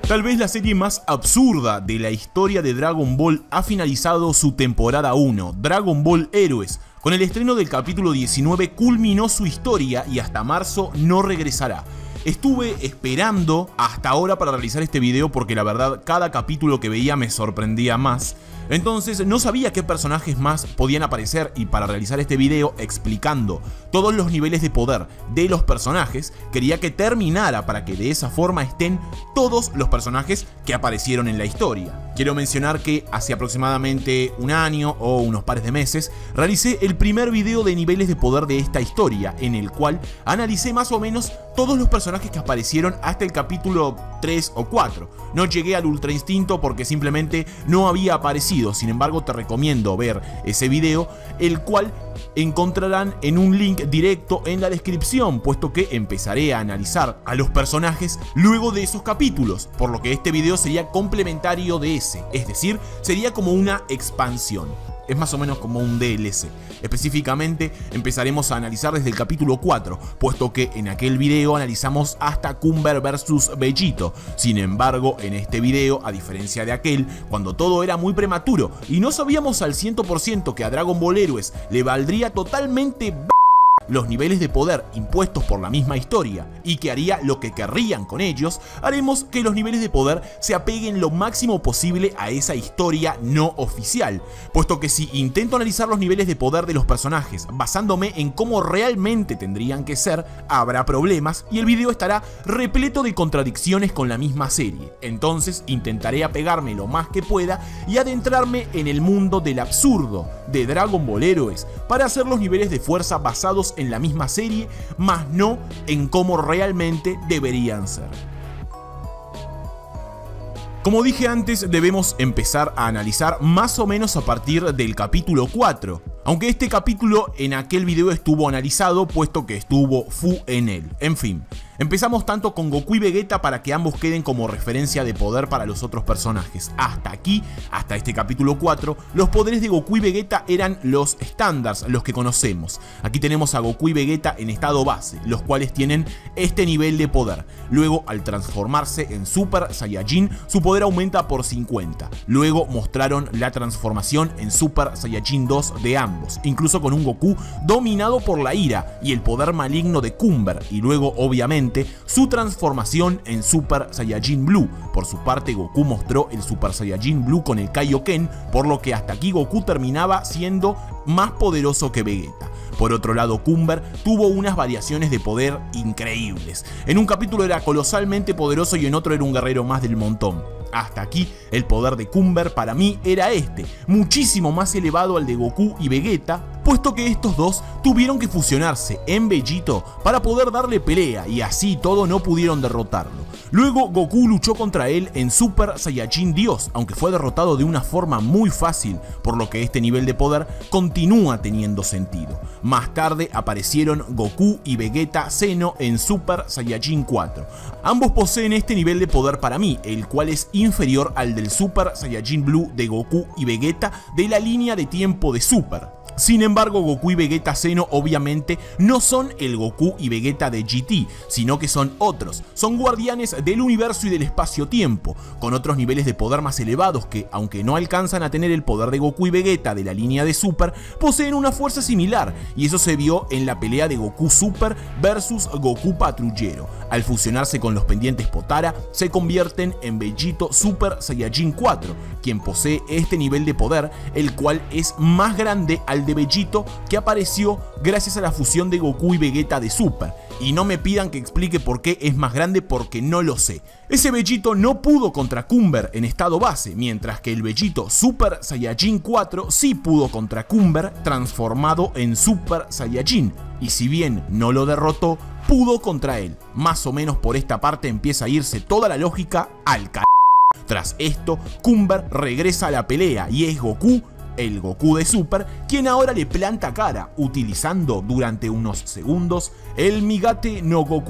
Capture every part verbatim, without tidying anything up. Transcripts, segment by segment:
Tal vez la serie más absurda de la historia de Dragon Ball ha finalizado su temporada uno, Dragon Ball Heroes. Con el estreno del capítulo diecinueve culminó su historia y hasta marzo no regresará. Estuve esperando hasta ahora para realizar este video porque la verdad cada capítulo que veía me sorprendía más. Entonces no sabía qué personajes más podían aparecer y para realizar este video explicando todos los niveles de poder de los personajes, quería que terminara para que de esa forma estén todos los personajes que aparecieron en la historia. Quiero mencionar que hace aproximadamente un año o unos pares de meses realicé el primer video de niveles de poder de esta historia, en el cual analicé más o menos todos los personajes que aparecieron hasta el capítulo tres o cuatro. No llegué al Ultra Instinto porque simplemente no había aparecido. Sin embargo, te recomiendo ver ese video, el cual encontrarán en un link directo en la descripción, puesto que empezaré a analizar a los personajes luego de esos capítulos, por lo que este video sería complementario de ese, es decir, sería como una expansión. Es más o menos como un D L C. Específicamente empezaremos a analizar desde el capítulo cuatro, puesto que en aquel video analizamos hasta Cumber versus Vegito. Sin embargo, en este video, a diferencia de aquel, cuando todo era muy prematuro y no sabíamos al cien por ciento que a Dragon Ball Heroes le valdría totalmente los niveles de poder impuestos por la misma historia y que haría lo que querrían con ellos, haremos que los niveles de poder se apeguen lo máximo posible a esa historia no oficial, puesto que si intento analizar los niveles de poder de los personajes basándome en cómo realmente tendrían que ser, habrá problemas y el video estará repleto de contradicciones con la misma serie. Entonces intentaré apegarme lo más que pueda y adentrarme en el mundo del absurdo de Dragon Ball Heroes para hacer los niveles de fuerza basados en la misma serie, más no en cómo realmente deberían ser. Como dije antes, debemos empezar a analizar más o menos a partir del capítulo cuatro, aunque este capítulo en aquel video estuvo analizado puesto que estuvo Fu en él. En fin, empezamos tanto con Goku y Vegeta para que ambos queden como referencia de poder para los otros personajes. Hasta aquí, hasta este capítulo cuatro, los poderes de Goku y Vegeta eran los estándares, los que conocemos. Aquí tenemos a Goku y Vegeta en estado base, los cuales tienen este nivel de poder. Luego, al transformarse en Super Saiyajin, su poder aumenta por cincuenta. Luego mostraron la transformación en Super Saiyajin dos de ambos, incluso con un Goku dominado por la ira y el poder maligno de Cumber, y luego obviamente su transformación en Super Saiyajin Blue. Por su parte, Goku mostró el Super Saiyajin Blue con el Kaioken, por lo que hasta aquí Goku terminaba siendo más poderoso que Vegeta. Por otro lado, Cumber tuvo unas variaciones de poder increíbles. En un capítulo era colosalmente poderoso y en otro era un guerrero más del montón. Hasta aquí, el poder de Cumber para mí era este, muchísimo más elevado al de Goku y Vegeta, puesto que estos dos tuvieron que fusionarse en Vegito para poder darle pelea y así todo no pudieron derrotarlo. Luego Goku luchó contra él en Super Saiyajin Dios, aunque fue derrotado de una forma muy fácil, por lo que este nivel de poder continúa teniendo sentido. Más tarde aparecieron Goku y Vegeta Zeno en Super Saiyajin cuatro. Ambos poseen este nivel de poder para mí, el cual es inferior al del Super Saiyajin Blue de Goku y Vegeta de la línea de tiempo de Super. Sin embargo, Goku y Vegeta Zeno obviamente no son el Goku y Vegeta de G T, sino que son otros. Son guardianes del universo y del espacio-tiempo, con otros niveles de poder más elevados que, aunque no alcanzan a tener el poder de Goku y Vegeta de la línea de Super, poseen una fuerza similar, y eso se vio en la pelea de Goku Super versus Goku Patrullero. Al fusionarse con los pendientes Potara, se convierten en Vegito Super Saiyajin cuatro, quien posee este nivel de poder, el cual es más grande al de Vegito, que apareció gracias a la fusión de Goku y Vegeta de Super. Y no me pidan que explique por qué es más grande porque no lo sé. Ese Vegito no pudo contra Cumber en estado base, mientras que el Vegito Super Saiyajin cuatro sí pudo contra Cumber transformado en Super Saiyajin. Y si bien no lo derrotó, pudo contra él. Más o menos por esta parte empieza a irse toda la lógica al c***. Tras esto, Cumber regresa a la pelea y es Goku, el Goku de Super, quien ahora le planta cara, utilizando durante unos segundos el Migate no Gokui,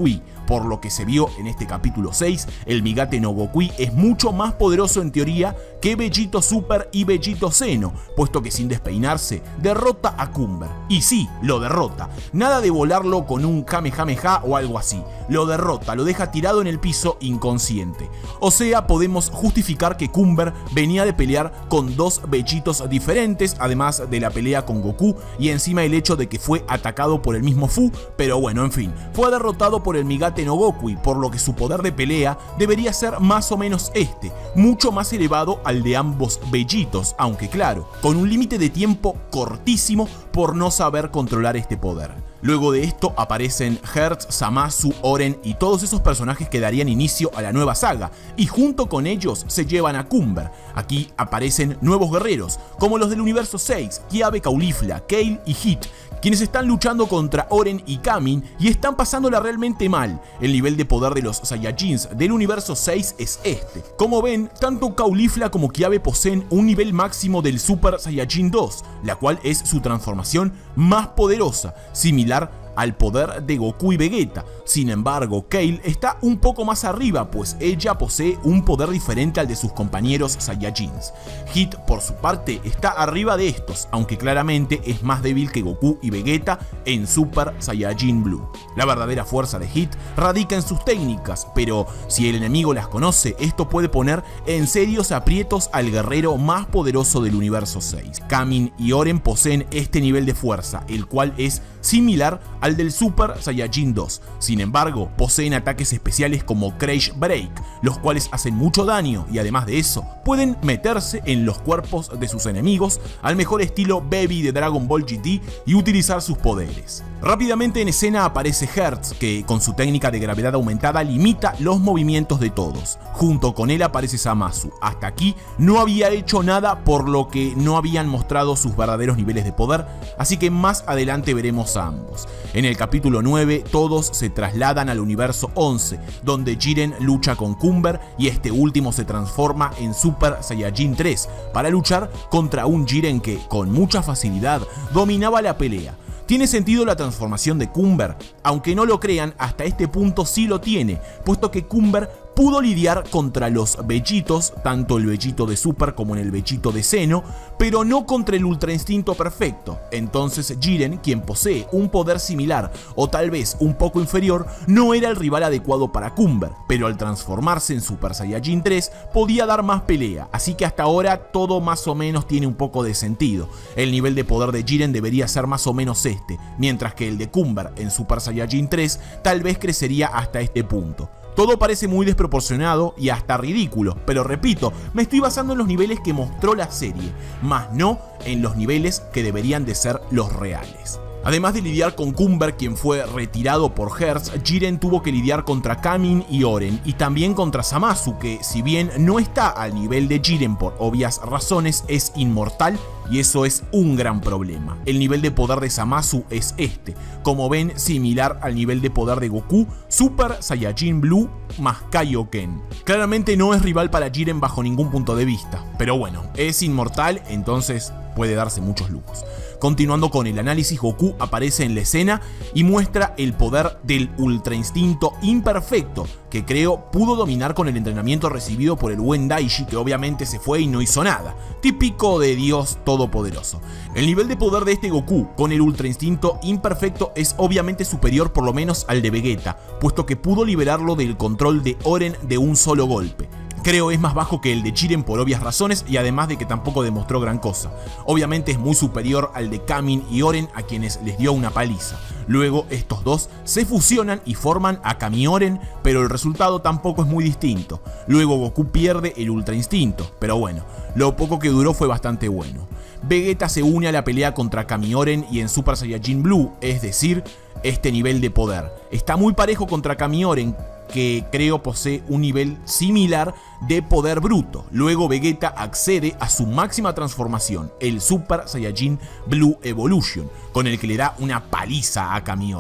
por lo que se vio en este capítulo seis, el Migate no Gokui es mucho más poderoso en teoría que Vegito Super y Vegito Zeno, puesto que sin despeinarse derrota a Cumber. Y sí, lo derrota, nada de volarlo con un Kamehameha o algo así, lo derrota, lo deja tirado en el piso inconsciente. O sea, podemos justificar que Cumber venía de pelear con dos Vegitos diferentes, además de la pelea con Goku y encima el hecho de que fue atacado por el mismo Fu, pero bueno, en fin, fue derrotado por el Migate no Gokui, por lo que su poder de pelea debería ser más o menos este, mucho más elevado al de ambos Vegitos, aunque claro, con un límite de tiempo cortísimo por no saber controlar este poder. Luego de esto aparecen Hertz, Zamasu, Oren y todos esos personajes que darían inicio a la nueva saga, y junto con ellos se llevan a Cumber. Aquí aparecen nuevos guerreros, como los del universo seis, Kiabe, Caulifla, Kale y Hit, quienes están luchando contra Oren y Kamin y están pasándola realmente mal. El nivel de poder de los Saiyajins del universo seis es este. Como ven, tanto Caulifla como Kiabe poseen un nivel máximo del Super Saiyajin dos, la cual es su transformación más poderosa, similar al poder de Goku y Vegeta. Sin embargo, Kale está un poco más arriba, pues ella posee un poder diferente al de sus compañeros Saiyajins. Hit, por su parte, está arriba de estos, aunque claramente es más débil que Goku y Vegeta en Super Saiyajin Blue. La verdadera fuerza de Hit radica en sus técnicas, pero si el enemigo las conoce, esto puede poner en serios aprietos al guerrero más poderoso del universo seis. Kamin y Oren poseen este nivel de fuerza, el cual es similar al del Super Saiyajin dos. Sin embargo, poseen ataques especiales como Crash Break, los cuales hacen mucho daño y además de eso, pueden meterse en los cuerpos de sus enemigos al mejor estilo Baby de Dragon Ball G T y utilizar sus poderes. Rápidamente en escena aparece Hertz, que con su técnica de gravedad aumentada limita los movimientos de todos. Junto con él aparece Zamasu. Hasta aquí no había hecho nada, por lo que no habían mostrado sus verdaderos niveles de poder, así que más adelante veremos a ambos. En el capítulo nueve todos se trasladan al universo once, donde Jiren lucha con Cumber y este último se transforma en Super Saiyajin tres para luchar contra un Jiren que con mucha facilidad dominaba la pelea. ¿Tiene sentido la transformación de Cumber? Aunque no lo crean, hasta este punto sí lo tiene, puesto que Cumber pudo lidiar contra los Vegitos, tanto el Vegito de Super como en el Vegito de Zeno, pero no contra el Ultra Instinto Perfecto. Entonces Jiren, quien posee un poder similar o tal vez un poco inferior, no era el rival adecuado para Cumber, pero al transformarse en Super Saiyajin tres podía dar más pelea, así que hasta ahora todo más o menos tiene un poco de sentido. El nivel de poder de Jiren debería ser más o menos este, mientras que el de Cumber en Super Saiyajin tres tal vez crecería hasta este punto. Todo parece muy desproporcionado y hasta ridículo, pero repito, me estoy basando en los niveles que mostró la serie, más no en los niveles que deberían de ser los reales. Además de lidiar con Cumber, quien fue retirado por Hertz, Jiren tuvo que lidiar contra Kamin y Oren, y también contra Zamasu, que si bien no está al nivel de Jiren por obvias razones, es inmortal y eso es un gran problema. El nivel de poder de Zamasu es este, como ven, similar al nivel de poder de Goku, Super Saiyajin Blue más Kaioken. Claramente no es rival para Jiren bajo ningún punto de vista, pero bueno, es inmortal, entonces puede darse muchos lujos. Continuando con el análisis, Goku aparece en la escena y muestra el poder del Ultra Instinto Imperfecto, que creo pudo dominar con el entrenamiento recibido por el buen Daishi, que obviamente se fue y no hizo nada, típico de Dios Todopoderoso. El nivel de poder de este Goku con el Ultra Instinto Imperfecto es obviamente superior por lo menos al de Vegeta, puesto que pudo liberarlo del control de Oren de un solo golpe. Creo es más bajo que el de Jiren por obvias razones y además de que tampoco demostró gran cosa. Obviamente es muy superior al de Kamin y Oren, a quienes les dio una paliza. Luego estos dos se fusionan y forman a Kami-Oren, pero el resultado tampoco es muy distinto. Luego Goku pierde el Ultra Instinto, pero bueno, lo poco que duró fue bastante bueno. Vegeta se une a la pelea contra Kami-Oren y en Super Saiyajin Blue, es decir, este nivel de poder. Está muy parejo contra Kami-Oren, que creo posee un nivel similar de poder bruto. Luego Vegeta accede a su máxima transformación, el Super Saiyajin Blue Evolution, con el que le da una paliza a Kami-Oren.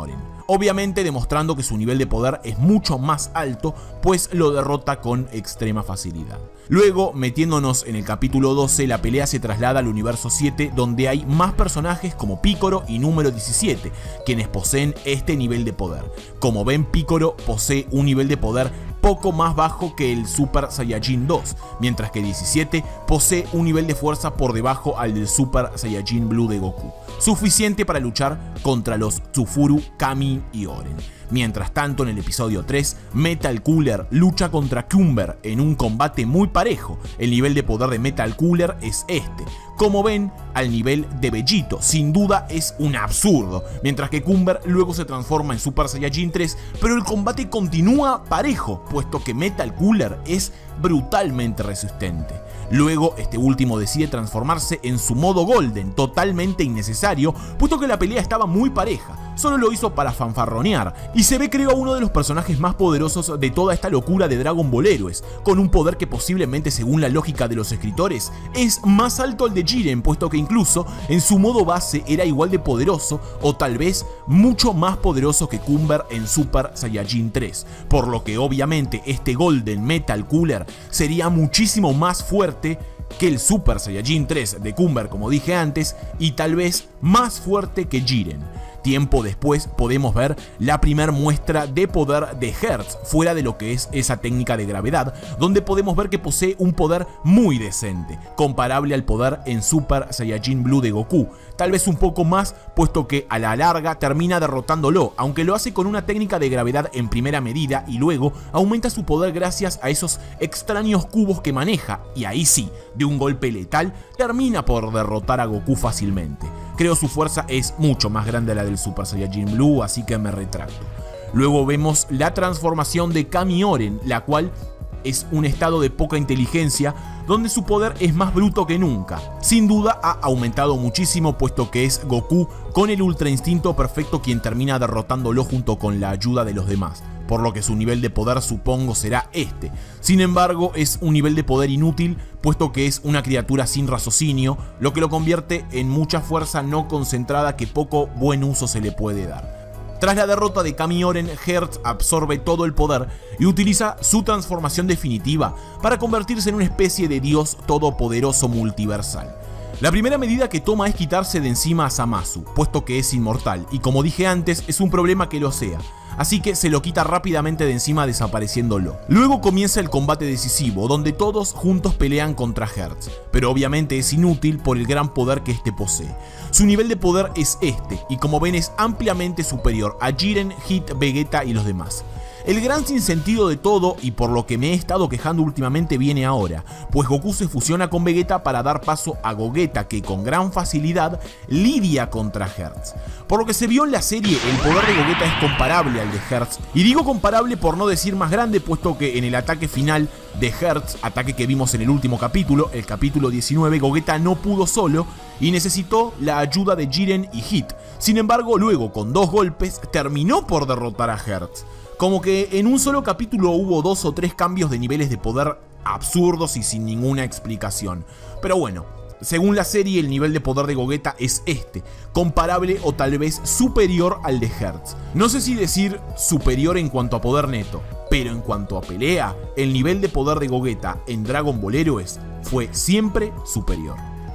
obviamente demostrando que su nivel de poder es mucho más alto, pues lo derrota con extrema facilidad. Luego, metiéndonos en el capítulo doce, la pelea se traslada al universo siete, donde hay más personajes como Piccolo y Número diecisiete, quienes poseen este nivel de poder. Como ven, Piccolo posee un nivel de poder poco más bajo que el Super Saiyajin dos, mientras que diecisiete posee un nivel de fuerza por debajo al del Super Saiyajin Blue de Goku, suficiente para luchar contra los Tsufuru, Kami y Oren. Mientras tanto, en el episodio tres, Metal Cooler lucha contra Cumber en un combate muy parejo. El nivel de poder de Metal Cooler es este. Como ven, al nivel de Vegito, sin duda es un absurdo, mientras que Cumber luego se transforma en Super Saiyajin tres, pero el combate continúa parejo, puesto que Metal Cooler es brutalmente resistente. Luego, este último decide transformarse en su modo Golden, totalmente innecesario, puesto que la pelea estaba muy pareja. Solo lo hizo para fanfarronear, y se ve creo a uno de los personajes más poderosos de toda esta locura de Dragon Ball Heroes, con un poder que posiblemente, según la lógica de los escritores, es más alto al de Jiren, puesto que incluso en su modo base era igual de poderoso, o tal vez mucho más poderoso que Cumber en Super Saiyajin tres, por lo que obviamente este Golden Metal Cooler sería muchísimo más fuerte que el Super Saiyajin tres de Cumber, como dije antes, y tal vez más fuerte que Jiren. Tiempo después podemos ver la primera muestra de poder de Hertz, fuera de lo que es esa técnica de gravedad, donde podemos ver que posee un poder muy decente, comparable al poder en Super Saiyajin Blue de Goku, tal vez un poco más, puesto que a la larga termina derrotándolo, aunque lo hace con una técnica de gravedad en primera medida y luego aumenta su poder gracias a esos extraños cubos que maneja, y ahí sí, de un golpe letal, termina por derrotar a Goku fácilmente. Creo su fuerza es mucho más grande a la del Super Saiyajin Blue, así que me retracto. Luego vemos la transformación de Kami Oren, la cual es un estado de poca inteligencia, donde su poder es más bruto que nunca. Sin duda ha aumentado muchísimo, puesto que es Goku con el Ultra Instinto Perfecto quien termina derrotándolo junto con la ayuda de los demás, por lo que su nivel de poder supongo será este. Sin embargo, es un nivel de poder inútil, puesto que es una criatura sin raciocinio, lo que lo convierte en mucha fuerza no concentrada que poco buen uso se le puede dar. Tras la derrota de Kami Oren, Hertz absorbe todo el poder y utiliza su transformación definitiva para convertirse en una especie de dios todopoderoso multiversal. La primera medida que toma es quitarse de encima a Zamasu, puesto que es inmortal, y como dije antes, es un problema que lo sea, así que se lo quita rápidamente de encima desapareciéndolo. Luego comienza el combate decisivo, donde todos juntos pelean contra Hertz, pero obviamente es inútil por el gran poder que este posee. Su nivel de poder es este, y como ven es ampliamente superior a Jiren, Hit, Vegeta y los demás. El gran sinsentido de todo, y por lo que me he estado quejando últimamente, viene ahora, pues Goku se fusiona con Vegeta para dar paso a Gogeta, que con gran facilidad lidia contra Hertz. Por lo que se vio en la serie, el poder de Gogeta es comparable al de Hertz, y digo comparable por no decir más grande, puesto que en el ataque final de Hertz, ataque que vimos en el último capítulo, el capítulo diecinueve, Gogeta no pudo solo y necesitó la ayuda de Jiren y Hit. Sin embargo, luego con dos golpes terminó por derrotar a Hertz. Como que en un solo capítulo hubo dos o tres cambios de niveles de poder absurdos y sin ninguna explicación. Pero bueno, según la serie el nivel de poder de Gogeta es este, comparable o tal vez superior al de Hertz. No sé si decir superior en cuanto a poder neto, pero en cuanto a pelea, el nivel de poder de Gogeta en Dragon Ball Heroes fue siempre superior.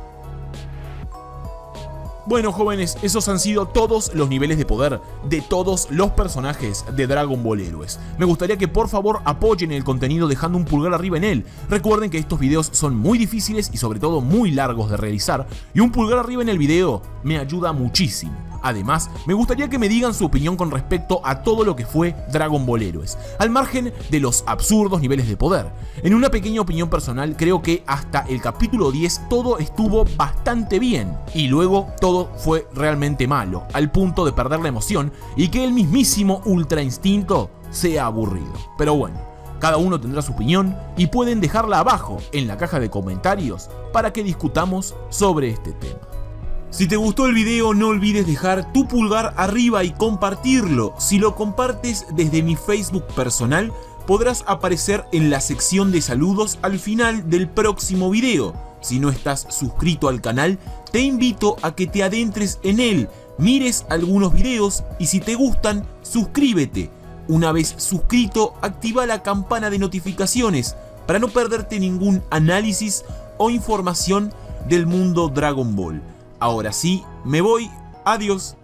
Bueno jóvenes, esos han sido todos los niveles de poder de todos los personajes de Dragon Ball Heroes. Me gustaría que por favor apoyen el contenido dejando un pulgar arriba en él. Recuerden que estos videos son muy difíciles y sobre todo muy largos de realizar, y un pulgar arriba en el video me ayuda muchísimo. Además, me gustaría que me digan su opinión con respecto a todo lo que fue Dragon Ball Heroes, al margen de los absurdos niveles de poder. En una pequeña opinión personal, creo que hasta el capítulo diez todo estuvo bastante bien, y luego todo fue realmente malo, al punto de perder la emoción y que el mismísimo Ultra Instinto sea aburrido. Pero bueno, cada uno tendrá su opinión y pueden dejarla abajo en la caja de comentarios para que discutamos sobre este tema. Si te gustó el video no olvides dejar tu pulgar arriba y compartirlo. Si lo compartes desde mi Facebook personal podrás aparecer en la sección de saludos al final del próximo video. Si no estás suscrito al canal te invito a que te adentres en él mires algunos videos y si te gustan, suscríbete. Una vez suscrito, activa la campana de notificaciones para no perderte ningún análisis o información del mundo Dragon Ball. Ahora sí, me voy. Adiós.